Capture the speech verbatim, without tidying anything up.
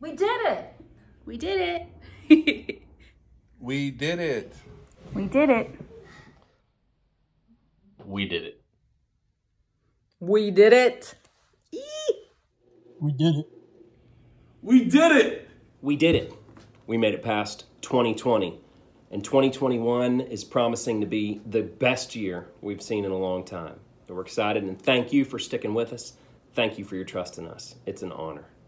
We did it. We did it. We did it. We did it. We did it. We did it. We did it. We did it. We did it. We made it past twenty twenty. And twenty twenty-one is promising to be the best year we've seen in a long time. So we're excited, and thank you for sticking with us. Thank you for your trust in us. It's an honor.